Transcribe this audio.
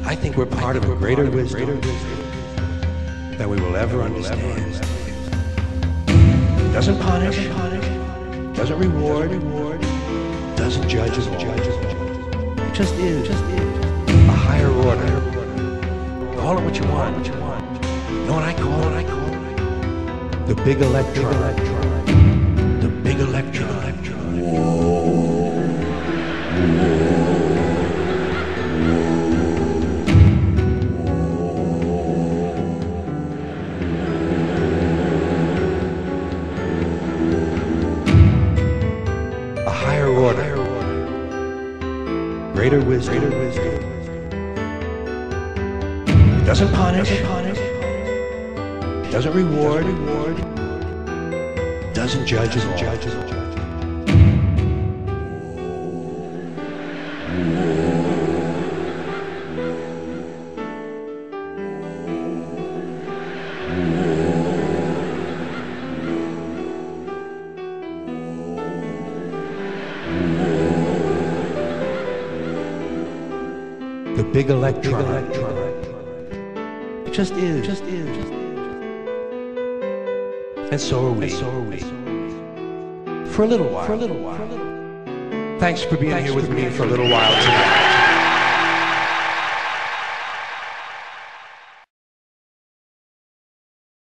I think we're part of a greater wisdom than we will ever understand. Doesn't punish, doesn't reward, doesn't judge at all. It just is a higher order. Call it what you want. You know what I call it? The big electron. The big electron. A higher order. Greater wisdom. It doesn't punish. Doesn't reward. Doesn't judge at all. The big electron. It just is. And so are we. For a little while. Thanks for being here with me for a little while tonight.